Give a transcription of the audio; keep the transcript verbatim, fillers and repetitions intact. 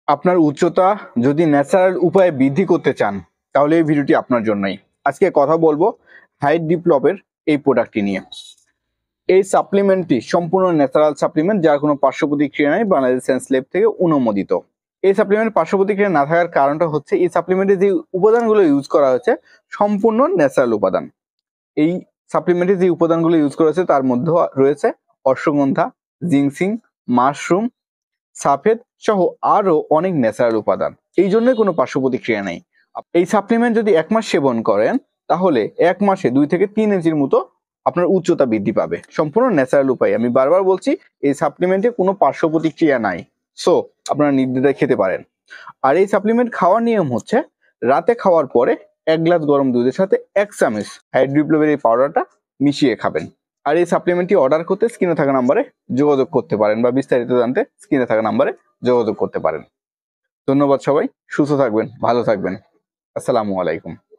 আপনার উচ্চতা যদি ন্যাচারাল উপায়ে বৃদ্ধি করতে চান তাহলে এই ভিডিওটি আপনার জন্যই। আজকে কথা বলবো হাইট ডেভেলপের এই প্রোডাক্টটি নিয়ে। এই সাপ্লিমেন্টটি সম্পূর্ণ ন্যাচারাল সাপ্লিমেন্ট, যার কোনো পার্শ্ব প্রতিক্রিয়া নেই, বাংলাদেশ সায়েন্স ল্যাব থেকে অনুমোদিত। এই সাপ্লিমেন্ট পার্শ্ব প্রতিক্রিয়া না থাকার কারণটা হচ্ছে এই সাপ্লিমেন্টে যে উপাদানগুলো ইউজ করা হয়েছে সম্পূর্ণ ন্যাচারাল উপাদান। এই সাপ্লিমেন্টে যে উপাদানগুলো ইউজ করা হয়েছে তার মধ্যে রয়েছে অশ্বগন্ধা, জিংসিং, মাশরুম, সাফেদ সহ আরো অনেক ন্যাচারাল উপাদান। এই জন্যই কোনো পার্শ্ব প্রতিক্রিয়া নেই। এই সাপ্লিমেন্ট যদি এক মাস সেবন করেন তাহলে এক মাসে দুই থেকে তিন ইঞ্চির মতো আপনার উচ্চতা বৃদ্ধি পাবে, সম্পূর্ণ ন্যাচারাল উপায়। আমি বারবার বলছি এই সাপ্লিমেন্টে কোনো পার্শ্ব প্রতিক্রিয়া নাই, সো আপনারা নির্দ্বিধায় খেতে পারেন। আর এই সাপ্লিমেন্ট খাওয়ার নিয়ম হচ্ছে রাতে খাওয়ার পরে এক গ্লাস গরম দুধের সাথে এক চামচ হাইড্রিপ্লোভের এই পাউডারটা মিশিয়ে খাবেন। আর এই সাপ্লিমেন্টটি অর্ডার করতে স্ক্রিনে থাকা নাম্বারে যোগাযোগ করতে পারেন বা বিস্তারিত জানতে স্ক্রিনে থাকা নাম্বারে যোগাযোগ করতে পারেন। ধন্যবাদ সবাই, সুস্থ থাকবেন, ভালো থাকবেন। আসসালামু আলাইকুম।